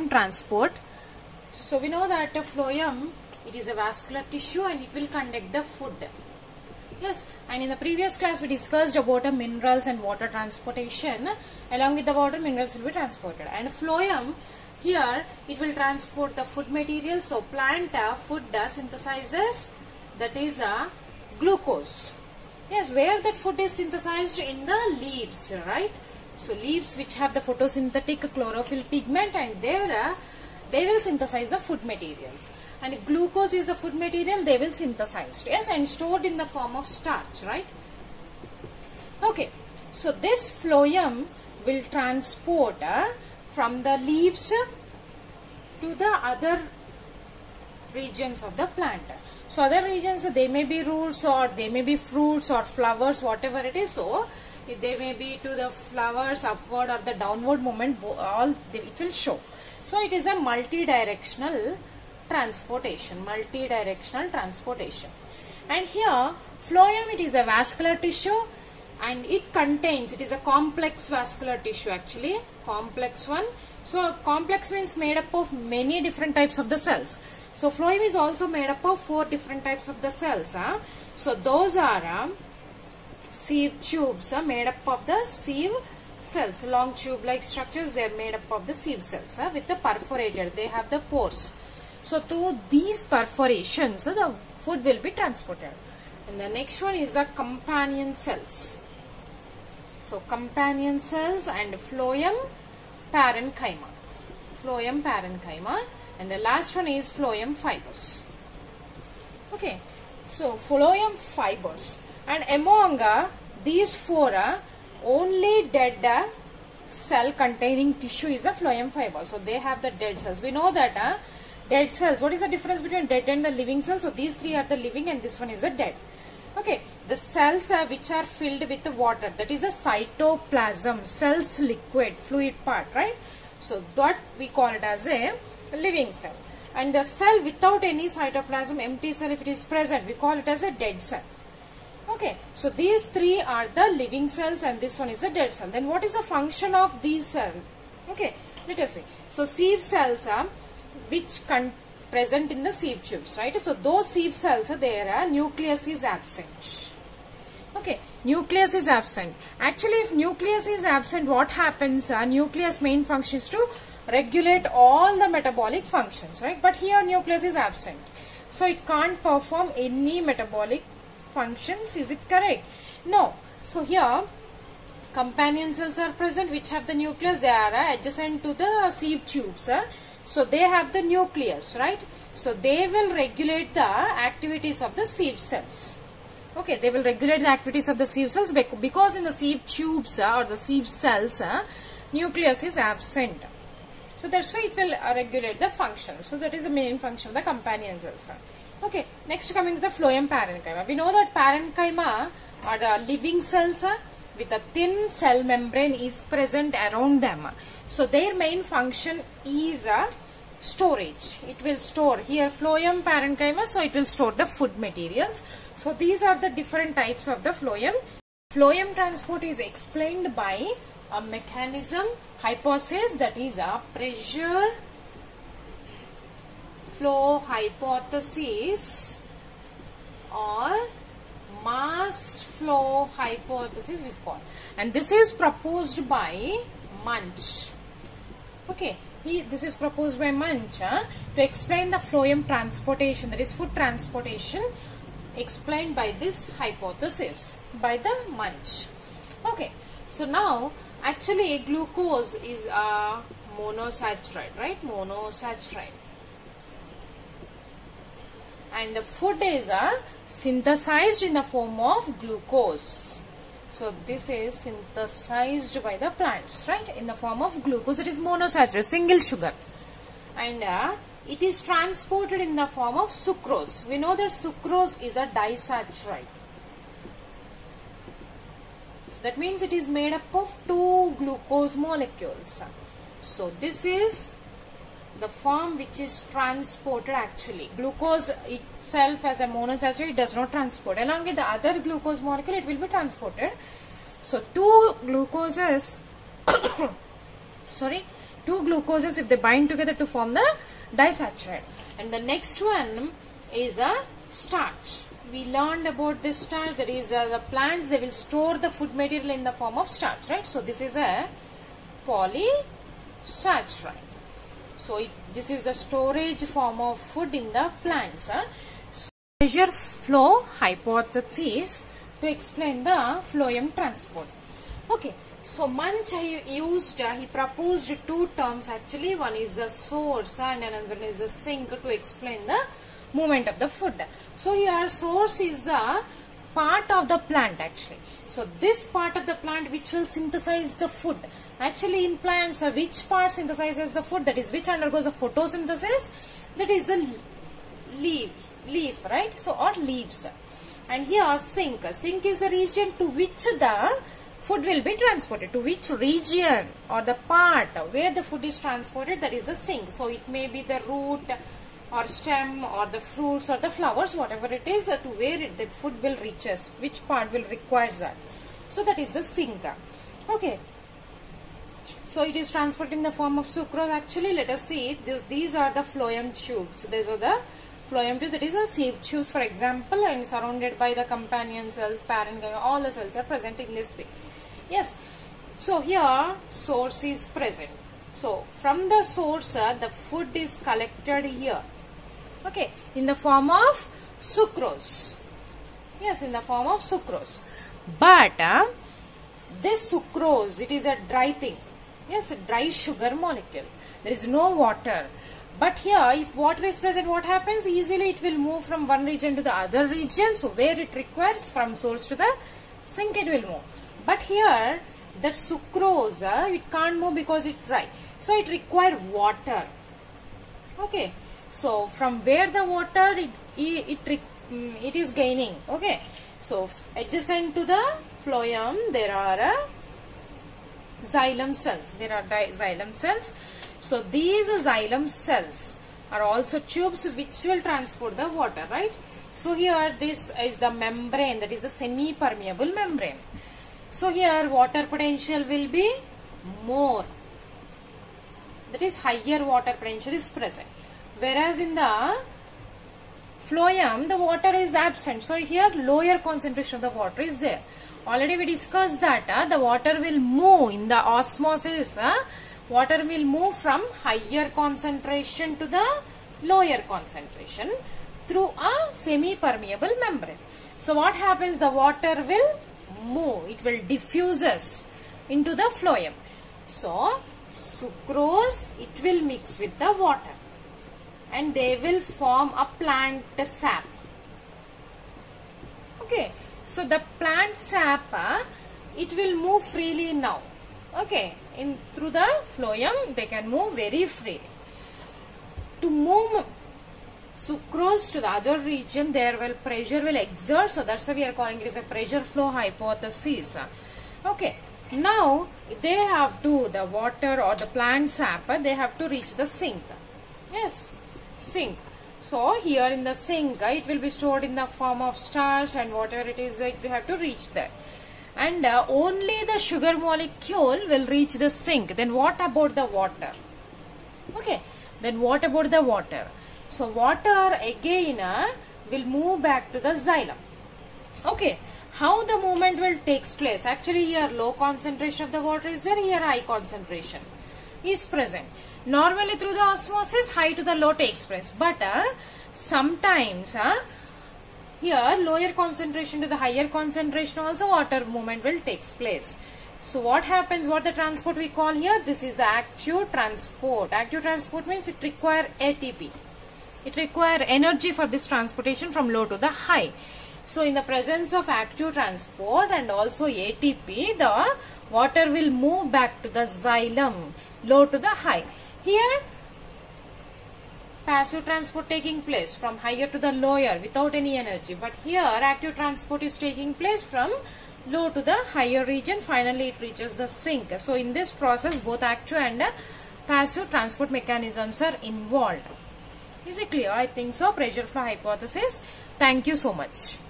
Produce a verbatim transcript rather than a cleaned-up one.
transport. So we know that a phloem, it is a vascular tissue and it will conduct the food. Yes, and in the previous class we discussed about the minerals and water transportation. Along with the water, minerals will be transported. And phloem, here it will transport the food material. So plant uh, food uh, synthesizes, that is uh, glucose. Yes, where that food is synthesized? In the leaves, right? So leaves which have the photosynthetic chlorophyll pigment, and there uh, they will synthesize the food materials. And if glucose is the food material, they will synthesize, yes, and stored in the form of starch, right? Okay, so this phloem will transport uh, from the leaves to the other regions of the plant. So other regions, they may be roots or they may be fruits or flowers, whatever it is. So they may be to the flowers upward or the downward movement, all it will show. So it is a multi-directional transportation, multi-directional transportation. And here phloem, it is a vascular tissue and it contains, it is a complex vascular tissue actually, complex one. So complex means made up of many different types of the cells. So phloem is also made up of four different types of the cells. Huh? So those are uh, sieve tubes uh, made up of the sieve cells, long tube like structures, they are made up of the sieve cells uh, with the perforated, they have the pores. So to these perforations uh, the food will be transported. And the next one is the companion cells. So companion cells and phloem parenchyma, phloem parenchyma, and the last one is phloem fibers. Okay, so phloem fibers, and among uh, these four uh, only dead uh, cell containing tissue is the phloem fiber. So they have the dead cells. We know that uh, dead cells, what is the difference between dead and the living cells? So these three are the living and this one is the dead. Okay, the cells uh, which are filled with the water, that is a cytoplasm, cells liquid, fluid part, right? So that we call it as a living cell. And the cell without any cytoplasm, empty cell, if it is present, we call it as a dead cell. Okay, so these three are the living cells and this one is the dead cell. Then what is the function of these cells? Okay, let us see. So sieve cells are which con present in the sieve tubes, right? So those sieve cells, there are nucleus is absent. Okay, nucleus is absent. Actually, if nucleus is absent, what happens? Uh, nucleus main function is to regulate all the metabolic functions, right? But here nucleus is absent, so it can't perform any metabolic functions. Is it correct? No. So here companion cells are present which have the nucleus. They are uh, adjacent to the sieve tubes. Uh, so they have the nucleus, right? So they will regulate the activities of the sieve cells. Okay, they will regulate the activities of the sieve cells because in the sieve tubes uh, or the sieve cells, uh, nucleus is absent. So that's why it will uh, regulate the function. So that is the main function of the companion cells. Uh. Okay, next coming to the phloem parenchyma. We know that parenchyma are the living cells uh, with a thin cell membrane is present around them. So their main function is uh, storage. It will store here phloem parenchyma, so it will store the food materials. So these are the different types of the phloem. Phloem transport is explained by a mechanism hypothesis, that is a pressure flow hypothesis or mass flow hypothesis is called, and this is proposed by Munch. Okay, he this is proposed by Munch huh, to explain the phloem transportation, that is food transportation, explained by this hypothesis by the Munch. Okay, so now actually glucose is a monosaccharide, right? Monosaccharide. And the food is uh, synthesized in the form of glucose. So this is synthesized by the plants, right? In the form of glucose. It is monosaccharide, single sugar. And uh, it is transported in the form of sucrose. We know that sucrose is a disaccharide. So that means it is made up of two glucose molecules. So this is the form which is transported actually. Glucose itself as a monosaccharide does not transport. Along with the other glucose molecule, it will be transported. So two glucoses, sorry, two glucoses if they bind together to form the disaccharide. And the next one is a starch. We learned about this starch, that is uh, the plants, they will store the food material in the form of starch, right? So this is a polysaccharide. So it, this is the storage form of food in the plants. Huh? So, pressure flow hypothesis to explain the phloem transport. Okay, so Munch used, uh, he proposed two terms actually. One is the source and another one is the sink to explain the movement of the food. So here source is the part of the plant actually. So this part of the plant which will synthesize the food. Actually in plants, uh, which part synthesizes the food, that is which undergoes the photosynthesis, that is the leaf, leaf right? So or leaves. And here sink, sink is the region to which the food will be transported, to which region or the part where the food is transported, that is the sink. So it may be the root or stem or the fruits or the flowers, whatever it is, uh, to where it, the food will reach us, which part will require that. So that is the sink. Okay. So it is transported in the form of sucrose. Actually, let us see, this, these are the phloem tubes. These are the phloem tubes, that is a sieve tubes for example, and surrounded by the companion cells, parenchyma, all the cells are present in this way. Yes. So here source is present. So from the source, uh, the food is collected here. Okay, in the form of sucrose. Yes, in the form of sucrose. But uh, this sucrose, it is a dry thing. Yes, a dry sugar molecule. There is no water. But here, if water is present, what happens? Easily it will move from one region to the other region. So where it requires, from source to the sink, it will move. But here, that sucrose, uh, it can't move because it's dry. So it requires water. Okay. So from where the water, it, it, it, it is gaining. Okay. So adjacent to the phloem, there are uh, xylem cells. There are the xylem cells. So these xylem cells are also tubes which will transport the water, right? So here this is the membrane, that is the semi-permeable membrane. So here water potential will be more. That is higher water potential is present. Whereas in the phloem, the water is absent. So here lower concentration of the water is there. Already we discussed that uh, the water will move in the osmosis. Uh, water will move from higher concentration to the lower concentration through a semi-permeable membrane. So what happens? The water will move. It will diffuses into the phloem. So sucrose, it will mix with the water and they will form a plant sap. Okay. So the plant sap, uh, it will move freely now. Okay. In through the phloem, they can move very freely. To move sucrose to the other region, there will pressure will exert. So that's why we are calling it as a pressure flow hypothesis. Okay. Now they have to, the water or the plant sap, they have to reach the sink. Yes, sink. So here in the sink, it will be stored in the form of starch and whatever it is, we have to reach there. And uh, only the sugar molecule will reach the sink. Then what about the water? Okay. Then what about the water? So water again uh, will move back to the xylem. Okay. How the movement will take place? Actually here low concentration of the water is there, here high concentration is present. Normally through the osmosis, high to the low takes place. But uh, sometimes uh, here lower concentration to the higher concentration also water movement will take place. So what happens, what the transport we call here? This is the active transport. Active transport means it requires A T P. It requires energy for this transportation from low to the high. So in the presence of active transport and also A T P, the water will move back to the xylem, low to the high. Here passive transport taking place from higher to the lower without any energy. But here active transport is taking place from low to the higher region. Finally it reaches the sink. So in this process both active and passive transport mechanisms are involved. Is it clear? I think so. Pressure flow hypothesis. Thank you so much.